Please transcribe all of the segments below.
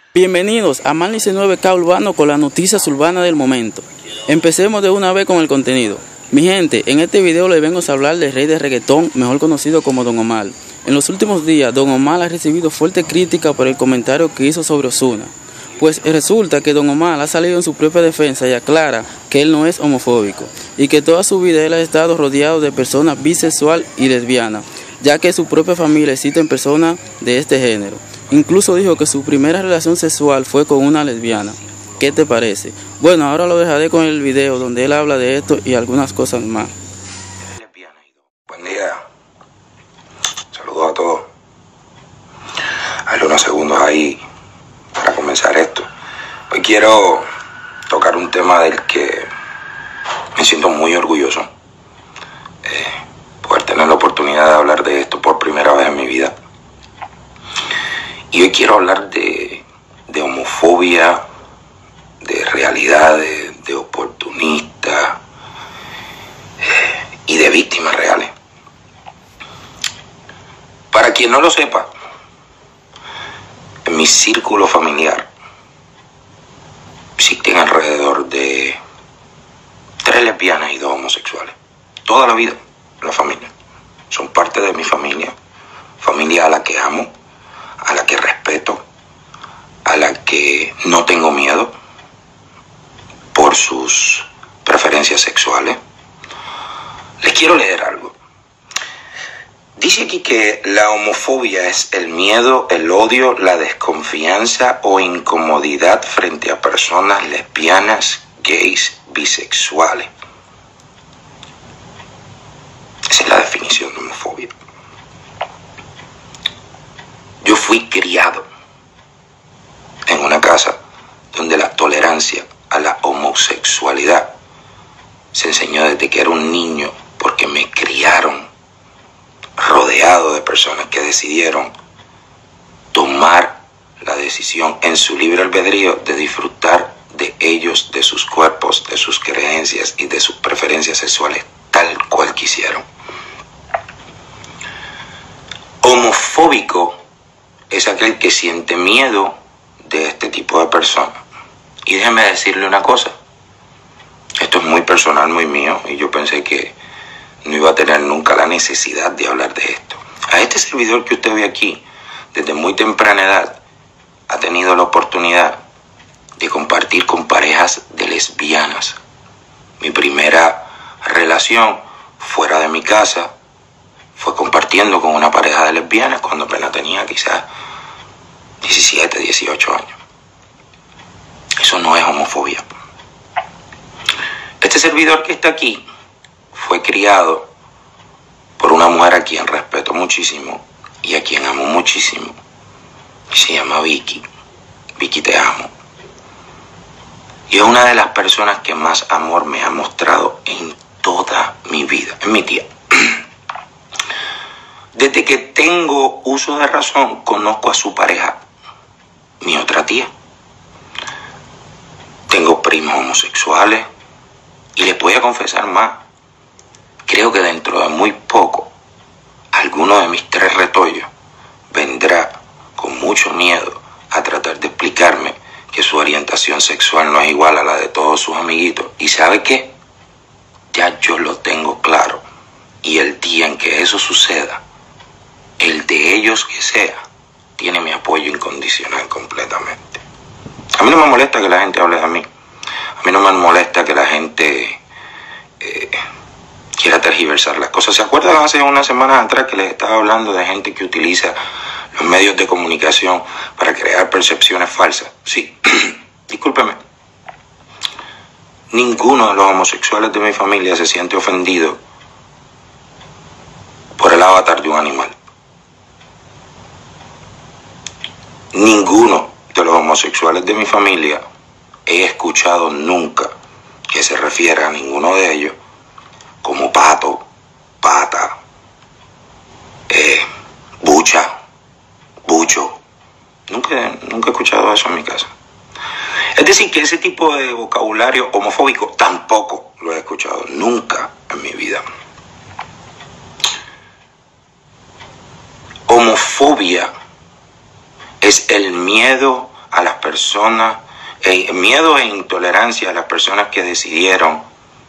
Bienvenidos a Mal 19K Urbano con las noticias urbanas del momento. Empecemos de una vez con el contenido. Mi gente, en este video les vengo a hablar del rey de reggaetón, mejor conocido como Don Omar. En los últimos días, Don Omar ha recibido fuerte crítica por el comentario que hizo sobre Ozuna. Pues resulta que Don Omar ha salido en su propia defensa y aclara que él no es homofóbico y que toda su vida él ha estado rodeado de personas bisexual y lesbianas, ya que su propia familia existen personas de este género. Incluso dijo que su primera relación sexual fue con una lesbiana. ¿Qué te parece? Bueno, ahora lo dejaré con el video donde él habla de esto y algunas cosas más. Buen día. Saludos a todos. Hay unos segundos ahí para comenzar esto. Hoy quiero tocar un tema del que me siento muy orgulloso. Poder tener la oportunidad de hablar de esto por primera vez en mi vida. Y hoy quiero hablar de homofobia, de realidades, de oportunistas y de víctimas reales. Para quien no lo sepa, en mi círculo familiar existen alrededor de 3 lesbianas y 2 homosexuales. Toda la vida, la familia. Son parte de mi familia. Familia a la que amo, a la que respeto, a la que no tengo miedo por sus preferencias sexuales. Les quiero leer algo. Dice aquí que la homofobia es el miedo, el odio, la desconfianza o incomodidad frente a personas lesbianas, gays, bisexuales. Esa es la definición de homofobia. Yo fui criado en una casa donde la tolerancia a la homosexualidad se enseñó desde que era un niño, porque me criaron rodeado de personas que decidieron tomar la decisión en su libre albedrío de disfrutar de ellos, de sus cuerpos, de sus creencias y de sus preferencias sexuales tal cual quisieron. Homofóbico es aquel que siente miedo de este tipo de personas. Y déjeme decirle una cosa. Esto es muy personal, muy mío, y yo pensé que no iba a tener nunca la necesidad de hablar de esto. A este servidor que usted ve aquí, desde muy temprana edad, ha tenido la oportunidad de compartir con parejas de lesbianas. Mi primera relación fuera de mi casa fue compartiendo con una pareja de lesbianas cuando apenas tenía quizás 17, 18 años. Eso no es homofobia. Este servidor que está aquí fue criado por una mujer a quien respeto muchísimo y a quien amo muchísimo. Se llama Vicky. Vicky, te amo. Y es una de las personas que más amor me ha mostrado en toda mi vida. Es mi tía. Desde que tengo uso de razón, conozco a su pareja, mi otra tía. Tengo primos homosexuales y les voy a confesar más. Creo que dentro de muy poco, alguno de mis 3 retoños vendrá con mucho miedo a tratar de explicarme que su orientación sexual no es igual a la de todos sus amiguitos. ¿Y sabe qué? Ya yo lo tengo claro. Y el día en que eso suceda, el de ellos que sea, tiene mi apoyo incondicional completamente. A mí no me molesta que la gente hable de mí. A mí no me molesta que la gente quiera tergiversar las cosas. ¿Se acuerdan hace unas semanas atrás que les estaba hablando de gente que utiliza los medios de comunicación para crear percepciones falsas? Sí, discúlpeme. Ninguno de los homosexuales de mi familia se siente ofendido por el avatar de un animal. Ninguno de los homosexuales de mi familia he escuchado nunca que se refiera a ninguno de ellos como pato, pata, bucha, bucho. Nunca he escuchado eso en mi casa. Es decir, que ese tipo de vocabulario homofóbico tampoco lo he escuchado nunca en mi vida. Homofobia es el miedo a las personas, miedo e intolerancia a las personas que decidieron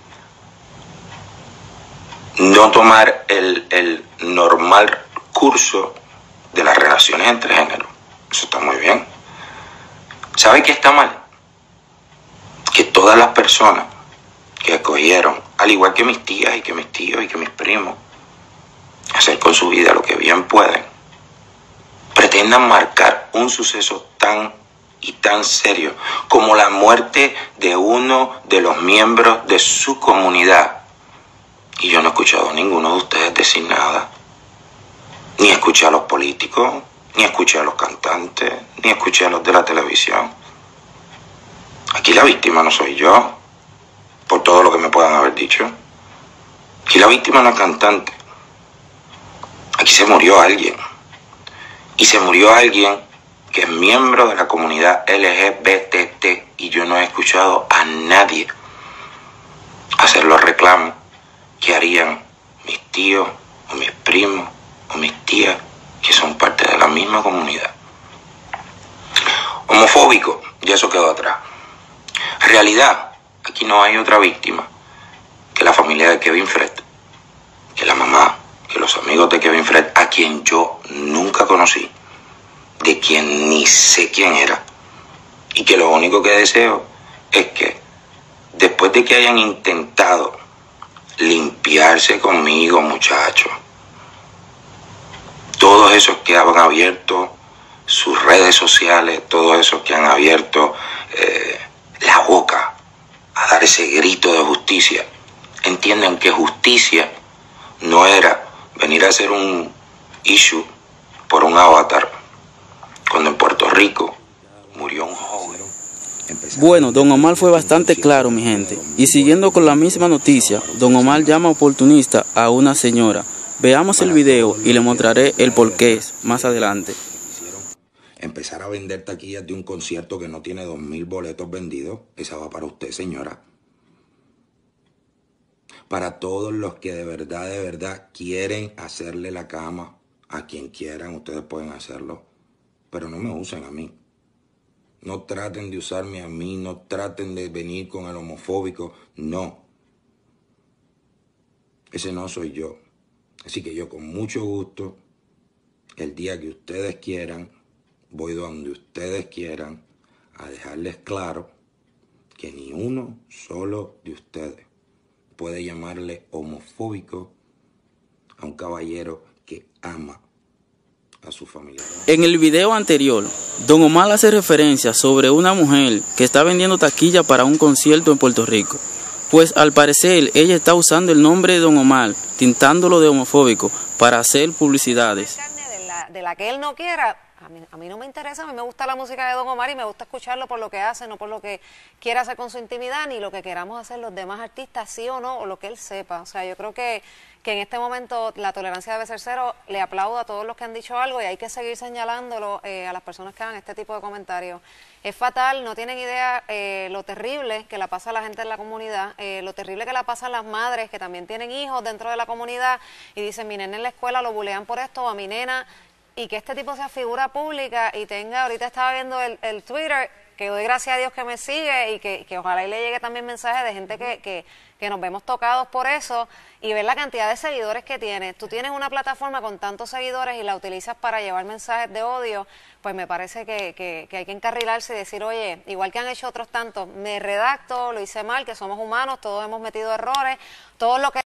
no tomar el normal curso de las relaciones entre géneros. Eso está muy bien. ¿Sabe qué está mal? Que todas las personas que escogieron, al igual que mis tías y que mis tíos y que mis primos, hacer con su vida lo que bien pueden, pretendan marcar un suceso tan y tan serio como la muerte de uno de los miembros de su comunidad. Y yo no he escuchado a ninguno de ustedes decir nada. Ni escuché a los políticos, ni escuché a los cantantes, ni escuché a los de la televisión. Aquí la víctima no soy yo, por todo lo que me puedan haber dicho. Aquí la víctima no es cantante. Aquí se murió alguien. Y se murió alguien que es miembro de la comunidad LGBT. Y yo no he escuchado a nadie hacer los reclamos que harían mis tíos o mis primos o mis tías que son parte de la misma comunidad. Homofóbico, ya eso quedó atrás. Realidad, aquí no hay otra víctima que la familia de Kevin Fred, que la mamá, que los amigos de Kevin Fred, a quien yo nunca conocí, de quien ni sé quién era, y que lo único que deseo es que después de que hayan intentado limpiarse conmigo, muchachos, todos esos que han abierto sus redes sociales, todos esos que han abierto la boca a dar ese grito de justicia, entiendan que justicia no era venir a hacer un issue por un avatar, cuando en Puerto Rico murió un joven. Bueno, don Omar fue bastante claro, mi gente. Y siguiendo con la misma noticia, don Omar llama oportunista a una señora. Veamos el video y le mostraré el porqué más adelante. Empezar a vender taquillas de un concierto que no tiene 2.000 boletos vendidos, esa va para usted, señora. Para todos los que de verdad quieren hacerle la cama a quien quieran, ustedes pueden hacerlo, pero no me usen a mí. No traten de usarme a mí, no traten de venir con el homofóbico, no. Ese no soy yo. Así que yo con mucho gusto, el día que ustedes quieran, voy donde ustedes quieran a dejarles claro que ni uno solo de ustedes puede llamarle homofóbico a un caballero que ama a su familia. En el video anterior, don Omar hace referencia sobre una mujer que está vendiendo taquilla para un concierto en Puerto Rico. Pues al parecer ella está usando el nombre de don Omar, tintándolo de homofóbico para hacer publicidades. De la que él no quiera, a mí no me interesa, a mí me gusta la música de don Omar y me gusta escucharlo por lo que hace, no por lo que quiera hacer con su intimidad, ni lo que queramos hacer los demás artistas, sí o no, o lo que él sepa. O sea, yo creo que en este momento la tolerancia debe ser cero. Le aplaudo a todos los que han dicho algo y hay que seguir señalándolo a las personas que hagan este tipo de comentarios. Es fatal, no tienen idea lo terrible que la pasa a la gente en la comunidad, lo terrible que la pasa a las madres que también tienen hijos dentro de la comunidad y dicen, mi nena en la escuela lo bulean por esto, o a mi nena, y que este tipo sea figura pública y tenga, ahorita estaba viendo el Twitter, que doy gracias a Dios que me sigue y que ojalá y le llegue también mensajes de gente que nos vemos tocados por eso y ver la cantidad de seguidores que tiene. Tú tienes una plataforma con tantos seguidores y la utilizas para llevar mensajes de odio, pues me parece que hay que encarrilarse y decir, oye, igual que han hecho otros tantos, me redacto, lo hice mal, que somos humanos, todos hemos metido errores, todo lo que